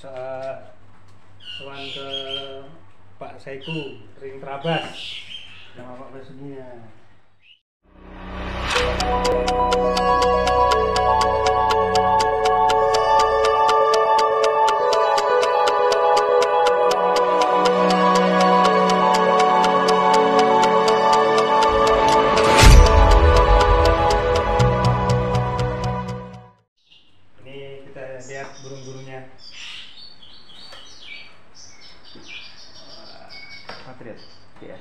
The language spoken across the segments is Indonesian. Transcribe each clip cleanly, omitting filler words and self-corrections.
sowan ke Pak Saiku Ring Trabas sama Pak Presiden. Ini kita lihat burung-burungnya. Patriot. Ya.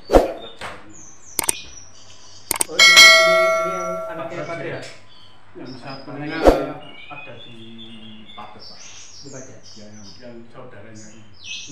Oh ini yang anaknya Patriot. Yang satunya ada di Pates, Pak. Di Pates. Ya, yang saudaranya ini.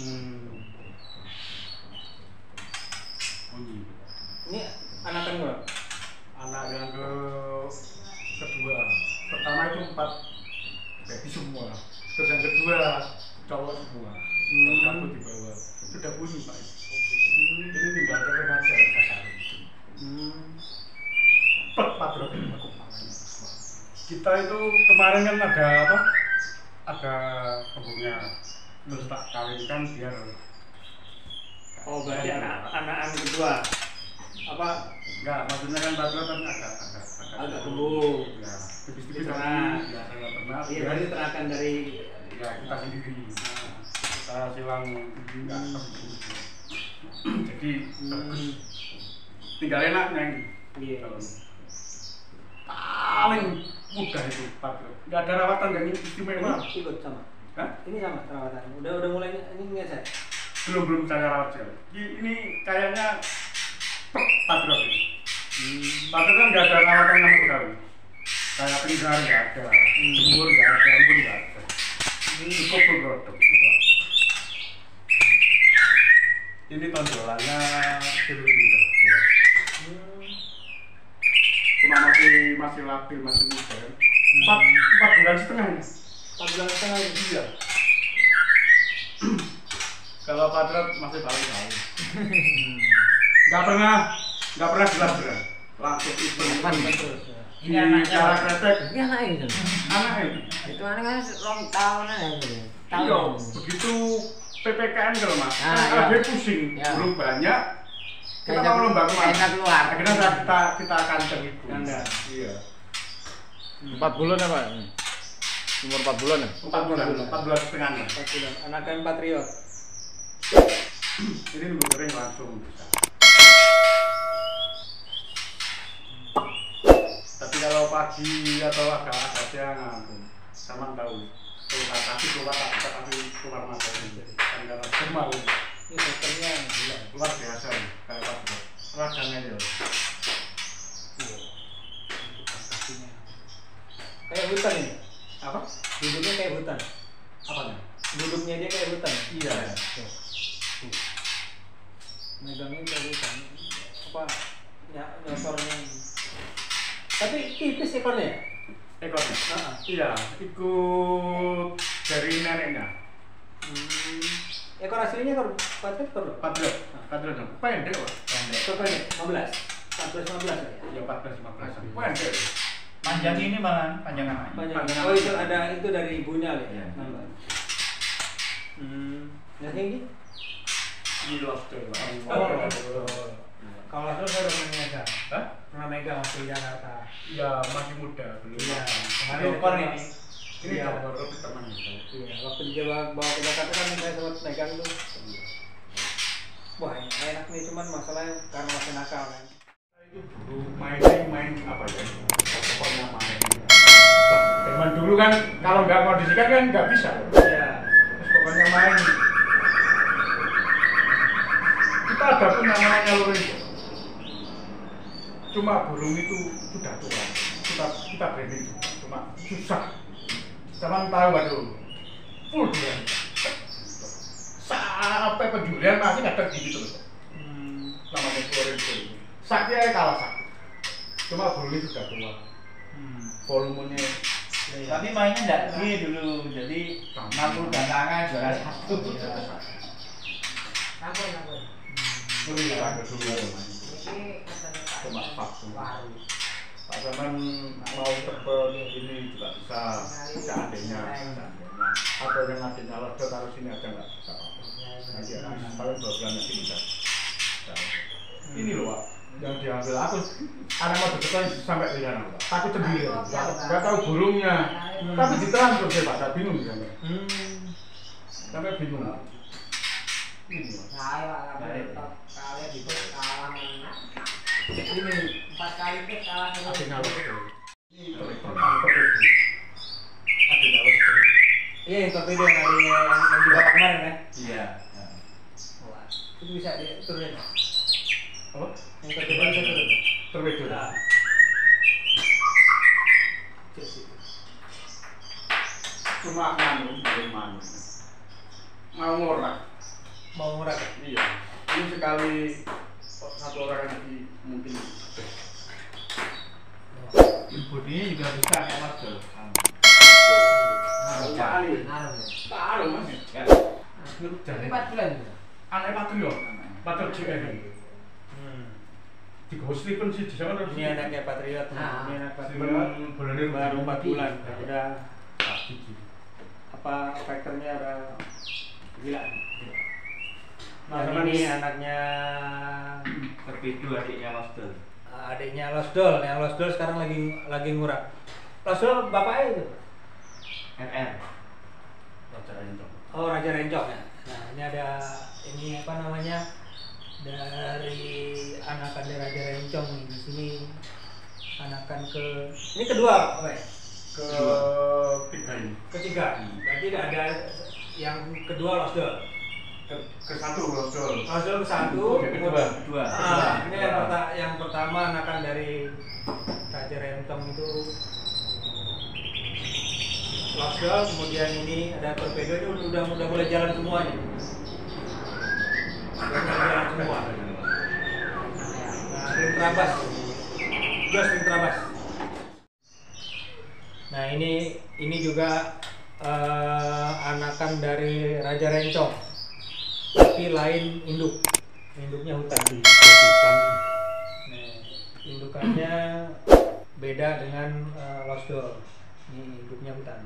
Bunyi. Ini anakan berapa? Anak yang kedua. Pertama itu 4 baby semua. Terus yang kedua cowok semua. Yang satu di bawah. Sudah bunyi, Pak. Ini tinggal kering aja kasar. Patriot aku namanya. Kita itu kemarin kan ada apa? Ada kebunnya. Terus tak kawinkan biar. Oh berarti anak kedua. Apa? Enggak, maksudnya kan Patriot kan agak tumbuh. Ya, tipis-tipis ternak. ya, ternak. Iya berarti terakan dari Ya kita sendiri. Kita silang enggak jadi bagus. Tinggal enaknya ini. Iya. Paling mudah itu Patriot. Enggak ada rawatan yang istimewa. Ikut sama. Hah? Ini sama perawatan. Udah mulai ini ngeset. Belum saya rawat sih. Ini kayaknya Patriot ini. Patriot kan nggak ada rawatan sama sekali. Kayak pinggar nggak ada, jemur nggak ada, embun nggak ada. Cukup berproduk. Ini tonjolannya dulu ini. Cuma masih labil, masih muda. 4 bulan setengah ini. 4 bulan setengah ini. Iya. Kalau Patriot masih baru-baru. Nggak pernah gelar-gelar. Langsung itu. Terus. Ini anaknya. Cara kretek. Ini anaknya itu. Anaknya itu. Itu anaknya long tahunan ya. Iya, begitu PPKM kalau Mas. Ah, Dia iya. pusing, Iya. belum banyak. Kita Kayak mau lomba kemana? kayak keluar. Akhirnya kita kandang itu. Kandang. Iya. 4 bulan apa? Umur 4 bulan ya? 4 bulan setengah. 4 bulan. Anakan Patriot. Ini nunggu kering langsung bisa. Tapi kalau pagi atau agak siang, sama tahu. Keluar kasih keluar mata ini. Kan kalau mau Ini dokternya gila. luar biasa nih, kayak apa? Ragangnya dia. Kayak hutan ini. Apa? Duduknya kayak hutan. Apanya? Duduknya dia kayak hutan. Iya. Megangnya kayak hutan. Apa? Nyotornya. Tapi tipis ekornya ya? Ekornya? Heeh. Iya, ikut dari neneknya. Ekor aslinya ekor Patriot ekor berapa? Patriot dong. Pendek kok. Ekor pendek 15. 14-15 ya? Ya 14-15. Pendek. Panjang ini malah panjang anaknya. Panjang. Oh itu ada itu dari ibunya ya? Iya. Nambah. Yang ini? Ini lost tuh. Kalau itu saya udah pernah megang. Hah? Pernah megang waktu di Jakarta. Iya, masih muda belum. Iya. Dokter ini. Ini Iya. dokter teman itu. Iya. Waktu di Jawa bawa ke Jakarta kan saya sempat megang tuh. Wah enak nih cuman masalahnya karena masih nakal kan. Itu dulu main apa ya? Pokoknya main. Zaman dulu kan kalau nggak kondisikan kan nggak bisa. Iya. Terus pokoknya main. Kita ada pun namanya Lorenzo. Cuma burung itu sudah tua. Kita branding cuma susah. Zaman tahu aduh. Full dia. Sampai penjualan masih ada gitu terus. Namanya Lorenzo. Sakti aja kalah sakti. Cuma burungnya sudah tua. Volumenya. Tapi mainnya enggak gini dulu. Jadi Napur dan Tangan juara 1. Nampun. Ini ada dulu. Ini Cuma faktor. baru. Pak Saman mau tebel ini juga bisa seandainya atau yang adiknya lodo taruh sini aja nggak bisa apa-apa. Nanti paling 2 bulan lagi bisa. Ini loh Pak yang diambil aku anak mau deketan sampai di sana Pak. Takut sendiri, nggak tahu burungnya. Tapi ditelan terus ya Pak, saya bingung sampai. Sampai bingung. Ini Pak. Kalian itu kalah Ini 4 kali itu kalah adiknya lodo. Ini tertangkap itu. Adiknya lodo. Iya, yang torpedo yang adanya yang di bawah kemarin kan? Iya. Wah, itu bisa diturunin. Apa? Yang torpedo bisa turun. Terbedo. Nah. Cuma belum manu. Mau ngorak. Mau murah kan? Iya. Ini sekali satu orang lagi mungkin. Bodinya juga bisa kayak Mas Dol. Kali. ngaruh. Taruh Mas. Ini 4 bulan. Anak patriot. Patriot JN. Di Gosli sih di sana Ini anaknya Patriot. Nah. Ini anak Patriot. Boleh Baru 4 bulan. Udah gigi. apa faktornya udah gila. Nah, Yang sama ini nih. anaknya Terpidu adiknya Mas Dol. adiknya Losdol. Yang Losdol sekarang lagi ngurak. Losdol bapaknya itu. RR. Raja Rencong. Oh, Raja Rencong ya. Nah, ini ada ini apa namanya? Dari anakan dari Raja Rencong nih. Di sini anakan ini kedua apa ya? Ketiga ini. Ketiga. Berarti ada yang kedua Losdol. Ke satu Losdol. Losdol ke-1. Yang kedua. Kedua. Ini yang pertama anakan dari Raja Rencong itu Losdol, kemudian ini ada torpedo ini udah mulai jalan semuanya. Udah mulai jalan semua. Nah, ring terabas. Gas ring terabas. Nah, ini juga anakan dari Raja Rencong. Tapi lain induk. Induknya hutan. Nah, indukannya beda dengan Losdol. Ini induknya hutan.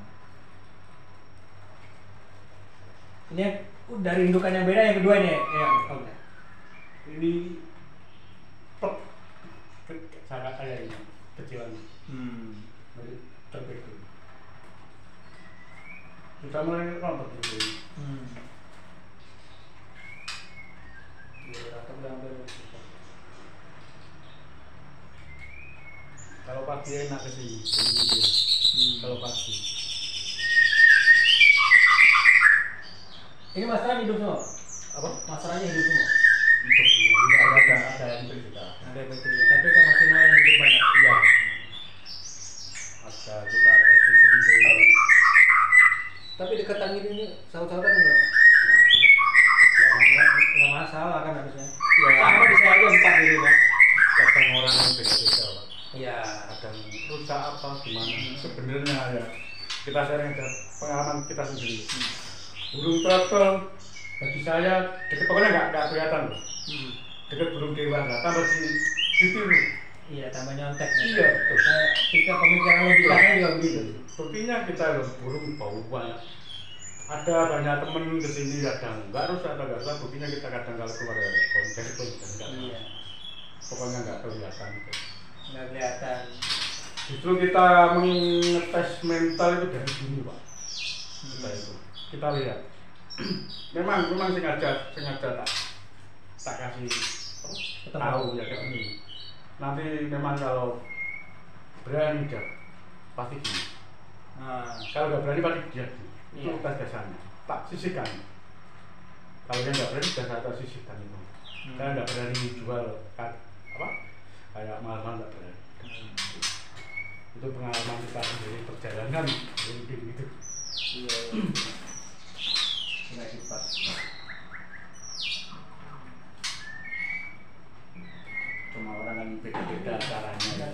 Ini dari indukan yang beda yang kedua nih ya. Ini plek sangat ada ini kecilan dari terbedo. Kita mulai nonton dulu. Kalau pagi enak ke sini, kalau pagi. Ini masalah hidup semua. Apa? Masalahnya hidup semua. Hidup semua. Enggak ada yang berbeda. Ada baterai. Tapi kan maksimal yang hidup banyak. Iya. Kita ada suku. Tapi dekatan ini saut-sautan enggak? Nggak masalah kan harusnya. Ya. Sama bisa aja 4 gitu kan. Kadang orang yang beda-beda. Iya. Kadang rusak apa gimana? Sebenarnya ya kita sharing aja pengalaman kita sendiri. Burung turtle bagi saya deket pokoknya nggak kelihatan loh. Deket burung dewasa tambah di Iya, tambah nyontek. Iya betul. Kita pemikiran logikanya juga begitu. Buktinya kita loh burung bau banyak. Ada banyak temen kesini kadang nggak rusak atau nggak rusak. Buktinya kita kadang kalau keluar dari konser pun nggak. Iya. Pokoknya nggak kelihatan. Nggak kelihatan. Justru kita mengetes mental itu dari dulu Pak. Kita itu. Kita lihat. memang sengaja tak kasih tahu ya kayak ini. Nanti memang kalau berani dia pasti gini. Kalau nggak berani pasti dia gini. Itu gas-gasannya. Tak sisihkan. Kalau dia nggak berani sudah saya sisihkan itu. Karena nggak berani jual apa? Kayak mahal-mahal nggak berani. Itu pengalaman kita sendiri perjalanan gitu. Iya. Nggak sifat. Cuma orang kan beda-beda caranya.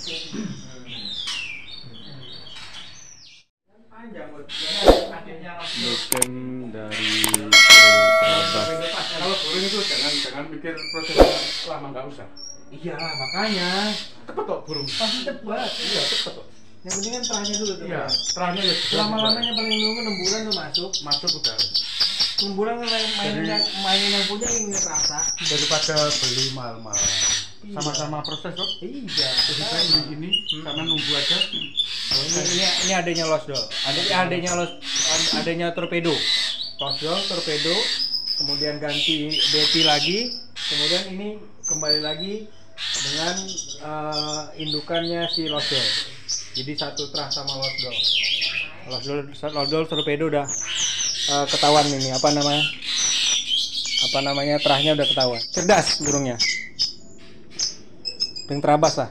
Panjang buat akhirnya Game dari Kalau burung itu jangan pikir prosesnya lama, nggak usah. Iyalah makanya Cepet kok burung. pasti cepat. Iya, cepet kok. Yang penting kan terahnya dulu tuh. Iya, terahnya ya jelas. Lama-lamanya paling nunggu 6 bulan tuh masuk. masuk udah. 6 bulan kan mainin yang punya ini rasa. Daripada beli mahal-mahal. Sama-sama proses kok. Iya. Jadi saya beli ini karena nunggu aja. Oh, ini adanya Losdol. Adanya Torpedo. Losdol, Torpedo, kemudian ganti Betty lagi, kemudian ini kembali lagi dengan indukannya si Losdol. Jadi satu terah sama Losdol. Losdol Torpedo udah ketahuan ini apa namanya terahnya udah ketahuan. Cerdas burungnya. Yang terabas lah.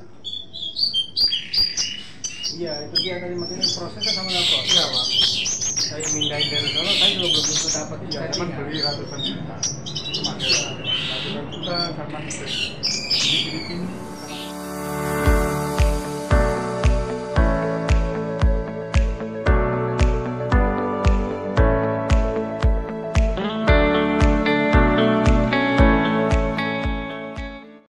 Iya, itu dia tadi makanya prosesnya sama nggak kok. Iya, Pak. Saya minggain dari sana, saya juga belum tentu dapat. Ya, cuman beli ratusan juta. Ratusan juta sama di Filipina